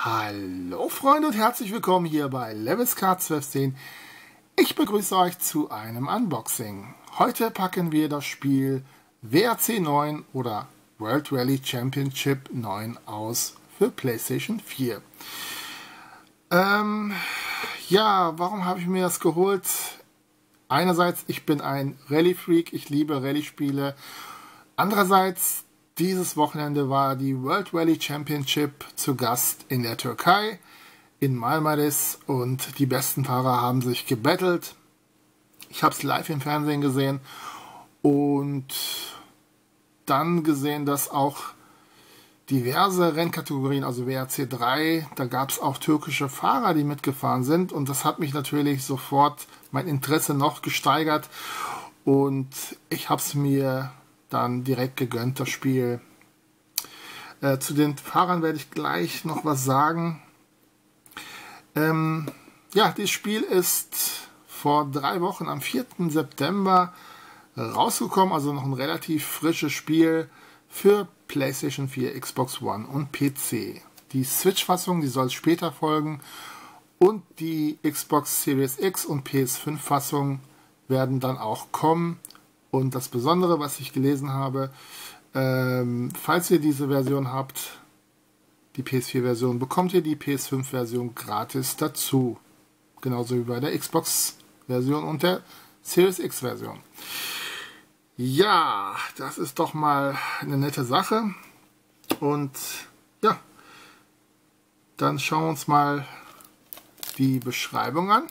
Hallo Freunde und herzlich willkommen hier bei LevisCar 1210. Ich begrüße euch zu einem Unboxing. Heute packen wir das Spiel WRC 9 oder World Rally Championship 9 aus für PlayStation 4. Ja, warum habe ich mir das geholt? Einerseits, ich bin ein Rallye-Freak, ich liebe Rallye-Spiele. Andererseits, dieses Wochenende war die World Rally Championship zu Gast in der Türkei, in Marmaris, und die besten Fahrer haben sich gebettelt. Ich habe es live im Fernsehen gesehen und dann gesehen, dass auch diverse Rennkategorien, also WRC 3, da gab es auch türkische Fahrer, die mitgefahren sind, und das hat mich natürlich sofort mein Interesse noch gesteigert und ich habe es mir dann direkt gegönnt, das Spiel. Zu den Fahrern werde ich gleich noch was sagen. Ja, das Spiel ist vor 3 Wochen am 4. September rausgekommen, also noch ein relativ frisches Spiel für PlayStation 4, Xbox One und PC. Die Switch-Fassung, die soll später folgen, und die Xbox Series X und PS5-Fassung werden dann auch kommen. Und das Besondere, was ich gelesen habe, falls ihr diese Version habt, die PS4-Version, bekommt ihr die PS5-Version gratis dazu. Genauso wie bei der Xbox-Version und der Series X-Version. Ja, das ist doch mal eine nette Sache. Und ja, dann schauen wir uns mal die Beschreibung an.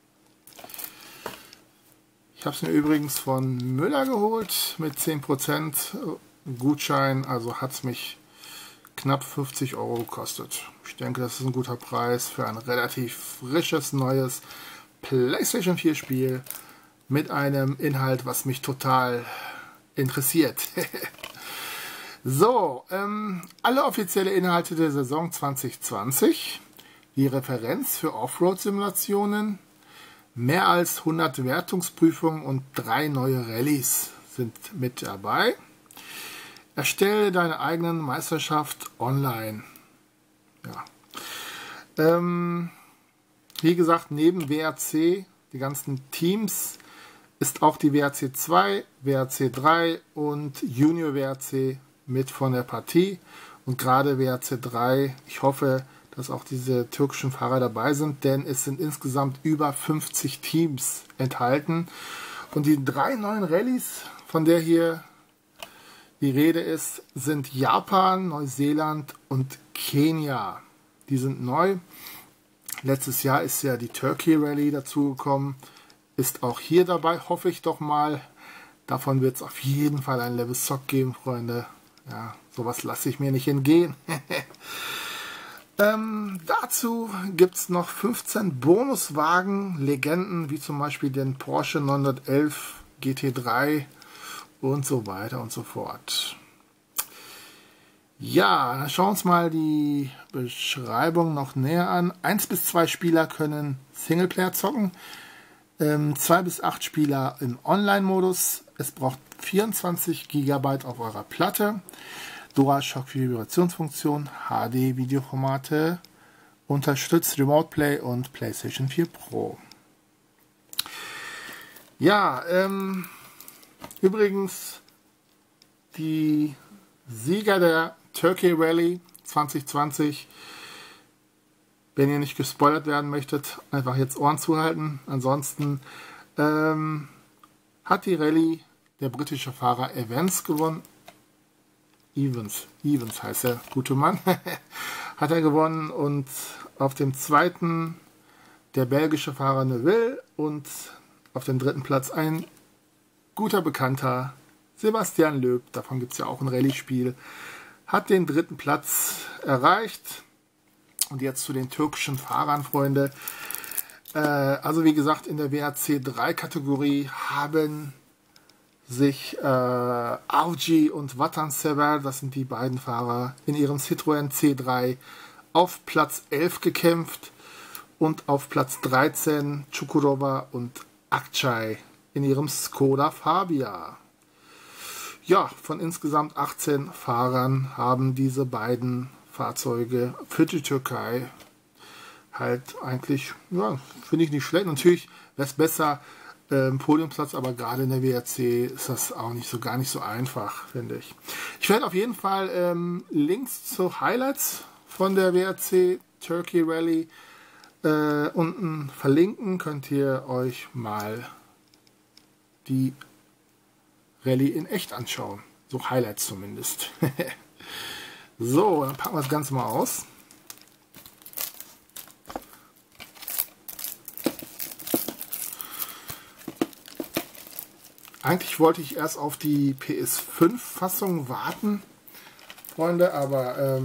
Ich habe es mir übrigens von Müller geholt mit 10% Gutschein, also hat es mich knapp 50 € gekostet. Ich denke, das ist ein guter Preis für ein relativ frisches, neues PlayStation 4 Spiel mit einem Inhalt, was mich total interessiert. So, alle offizielle Inhalte der Saison 2020, die Referenz für Offroad-Simulationen, mehr als 100 Wertungsprüfungen und 3 neue Rallyes sind mit dabei. Erstelle deine eigenen Meisterschaft online. Ja. Wie gesagt, neben WRC, die ganzen Teams, ist auch die WRC 2, WRC 3 und Junior WRC mit von der Partie. Und gerade WRC 3, ich hoffe, dass auch diese türkischen Fahrer dabei sind, denn es sind insgesamt über 50 Teams enthalten. Und die 3 neuen Rallyes, von der hier die Rede ist, sind Japan, Neuseeland und Kenia. Die sind neu. Letztes Jahr ist ja die Turkey Rally dazugekommen. Ist auch hier dabei, hoffe ich doch mal. Davon wird es auf jeden Fall ein LevisSoc geben, Freunde. Ja, sowas lasse ich mir nicht entgehen. Dazu gibt es noch 15 Bonuswagen, Legenden, wie zum Beispiel den Porsche 911 GT3 und so weiter und so fort. Ja, dann schauen wir uns mal die Beschreibung noch näher an. 1 bis 2 Spieler können Singleplayer zocken, 2 bis 8 Spieler im Online-Modus. Es braucht 24 GB auf eurer Platte. DualShock Vibrationsfunktion, HD-Videoformate, unterstützt Remote Play und PlayStation 4 Pro. Ja, übrigens, die Sieger der Turkey Rally 2020, wenn ihr nicht gespoilert werden möchtet, einfach jetzt Ohren zuhalten. Ansonsten hat die Rallye der britische Fahrer Evans gewonnen. Evans heißt der gute Mann, hat er gewonnen, und auf dem 2. der belgische Fahrer Neuville und auf dem 3. Platz ein guter Bekannter, Sebastian Loeb, davon gibt es ja auch ein Rallye-Spiel, hat den 3. Platz erreicht. Und jetzt zu den türkischen Fahrern, Freunde. Also wie gesagt, in der WRC 3 Kategorie haben sich Avci und Vatansever, das sind die beiden Fahrer, in ihrem Citroën C3 auf Platz 11 gekämpft, und auf Platz 13 Çukurova und Akçay in ihrem Skoda Fabia. Ja, von insgesamt 18 Fahrern haben diese beiden Fahrzeuge für die Türkei halt eigentlich, ja, finde ich nicht schlecht. Natürlich wäre es besser, Podiumplatz, aber gerade in der WRC ist das auch nicht so, gar nicht so einfach, finde ich. Ich werde auf jeden Fall Links zu Highlights von der WRC Turkey Rally unten verlinken. Könnt ihr euch mal die Rallye in echt anschauen. So Highlights zumindest. So, dann packen wir das Ganze mal aus. Eigentlich wollte ich erst auf die PS5-Fassung warten, Freunde, aber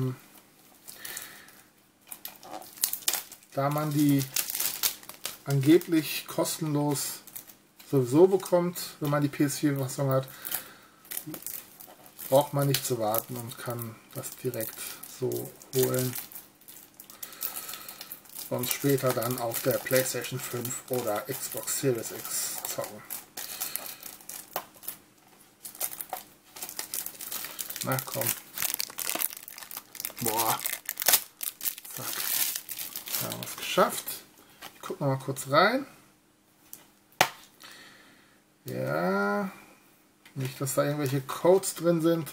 da man die angeblich kostenlos sowieso bekommt, wenn man die PS4-Fassung hat, braucht man nicht zu warten und kann das direkt so holen und später dann auf der PlayStation 5 oder Xbox Series X zocken. Na komm. Boah. Zack. Da haben wir es geschafft. Ich gucke noch mal kurz rein. Ja. Nicht, dass da irgendwelche Codes drin sind.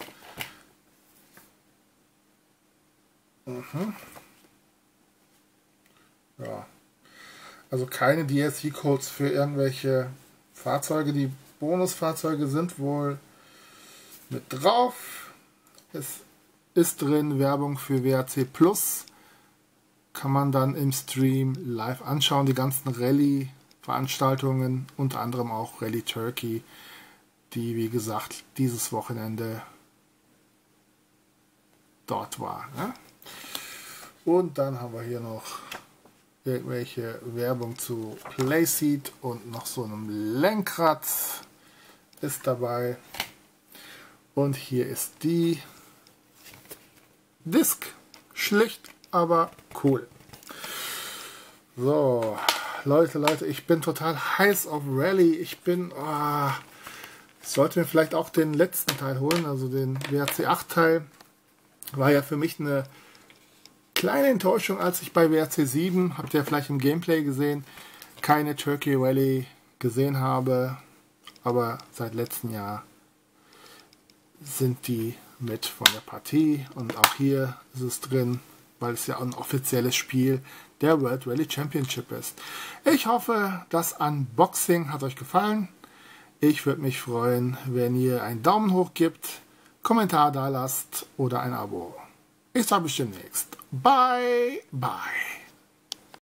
Ja. Also keine DLC-Codes für irgendwelche Fahrzeuge. Die Bonusfahrzeuge sind wohl mit drauf. Es ist drin Werbung für WRC Plus. Kann man dann im Stream live anschauen. Die ganzen Rallye-Veranstaltungen, unter anderem auch Rallye Turkey, die wie gesagt dieses Wochenende dort war. Ne? Und dann haben wir hier noch irgendwelche Werbung zu Playseat und noch so einem Lenkrad ist dabei. Und hier ist die Disc. Schlicht, aber cool. So, Leute, ich bin total heiß auf Rallye. Ich bin... ich sollte mir vielleicht auch den letzten Teil holen, also den WRC 8 Teil. War ja für mich eine kleine Enttäuschung, als ich bei WRC 7, habt ihr vielleicht im Gameplay gesehen, keine Turkey Rally gesehen habe. Aber seit letztem Jahr sind die mit von der Partie und auch hier ist es drin, weil es ja ein offizielles Spiel der World Rally Championship ist. Ich hoffe, das Unboxing hat euch gefallen. Ich würde mich freuen, wenn ihr einen Daumen hoch gebt, Kommentar da lasst oder ein Abo. Ich sage bis demnächst. Bye, bye.